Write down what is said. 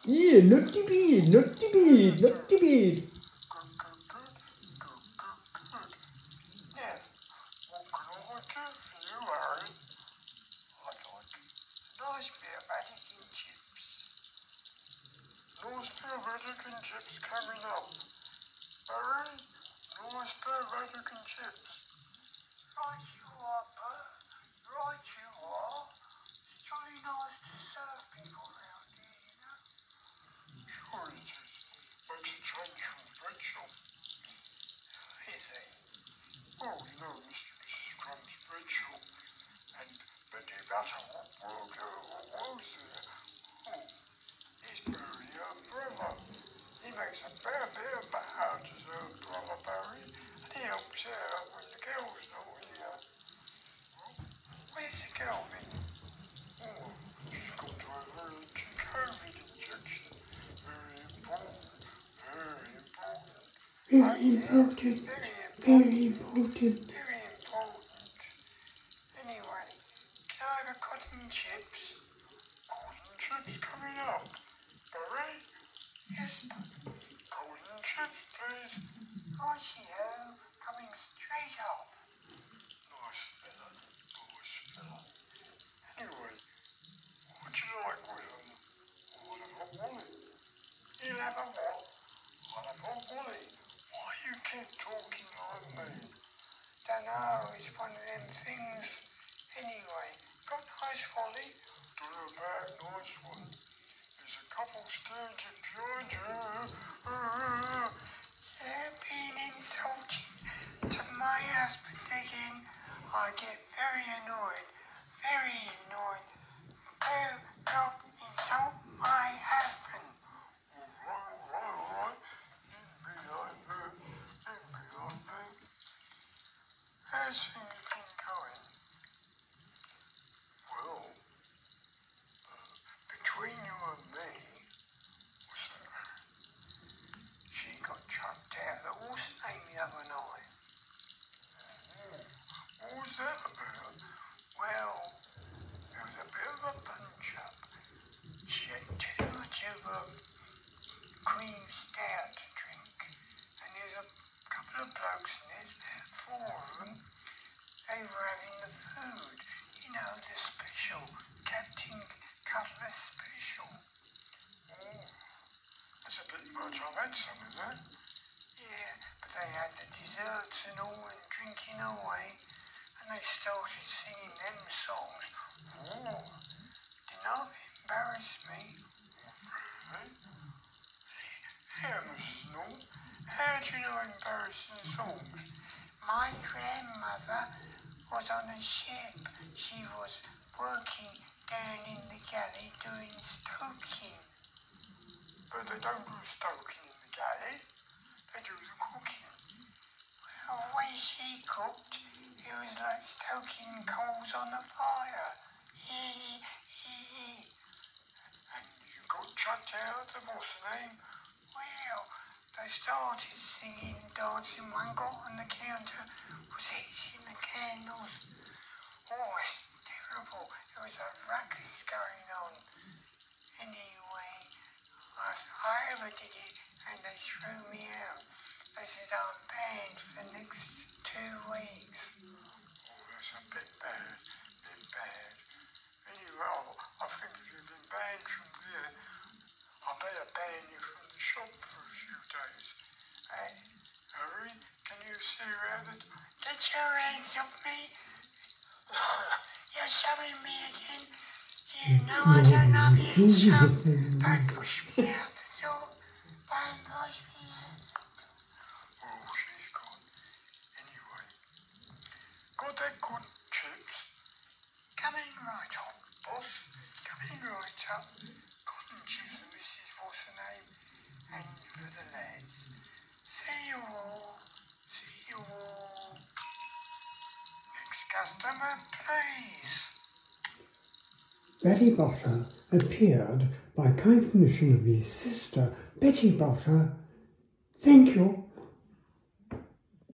Yeah, not too bad, not too bad, not too bad. Nice bit of Vatican chips. Nice bit of Vatican chips coming up. Barry, nice bit of Vatican chips. Right you are, Bert. Right you are. It's jolly nice to serve people around here, you know. Sure it is. Makes a change from the bread shop. Is it? Oh, you know, Mr. and Mrs. Crumb's bread shop. And Betty Butterworth work was there. Oh, he's Barry, her brother. He makes a fair bit of batter to serve brother Barry, and he helps out when the girl's not here. Well, where's the girl then? Oh, she's got to have her COVID injection. Very important. Very important. Very important. Very important. Very important. Anyway, can I have a cotton chips? Cotton chips coming up. Barry? Yes. Cotton chips, please. Righty-ho, coming straight up. Nice fella. Nice fella. Anyway, what do you like with them? I'll have a Wally. You'll have a what? I'll have a Wally. Why you keep talking like me? Dunno, it's one of them things. Anyway, got nice Wally? Don't know about nice one. There's a couple standing behind you. You're being insulting to my husband again. I get very annoyed. Very annoyed. Do not insult my husband. All right. Didn't be like that. Didn't be like that. How's things been going? Well, between you and me, what's that? She got chucked out of the horse name the other night. What was that about? Well, there was a bit of a punch-up. She had too much of a cream stout to drink, and there's a couple of blokes in there, about 4 of them. They were having the food, you know, the special, Captain Cutler special. Oh, that's a bit much. I've had some of that. Yeah, but they had the desserts and all and drinking away, and they started singing them songs. Oh, did not embarrass me. Really? Here, Mrs. North, how do you know embarrassing songs? My grandmother was on a ship. She was working down in the galley doing stoking. But they don't do stoking in the galley. They do the cooking. Well, the way she cooked, it was like stoking coals on a fire. And you got chucked out of what's the name? Well, they started singing, dancing. One got on the counter, was hitching the candles. Oh, it's terrible. There was a ruckus going on. Anyway, I overdid it and they threw me out. They said I'm banned for the next 2 weeks. Oh, that's a bit bad, Anyway, I think if you've been banned from there, I better ban you from the shop for a few days. Hey, Harry, can you see around it? Get your hands off me. You're shoving me again. You know I don't love you, so don't push me out the door. Don't push me out. Oh, she's gone. Anyway, got that good chips? Coming right up, boss. Coming right up. Cotton chips for Mrs. What's her name? And for the lads. See you all. See you all. Next customer, please. Betty Botter appeared by kind permission of his sister, Betty Botter. Thank you.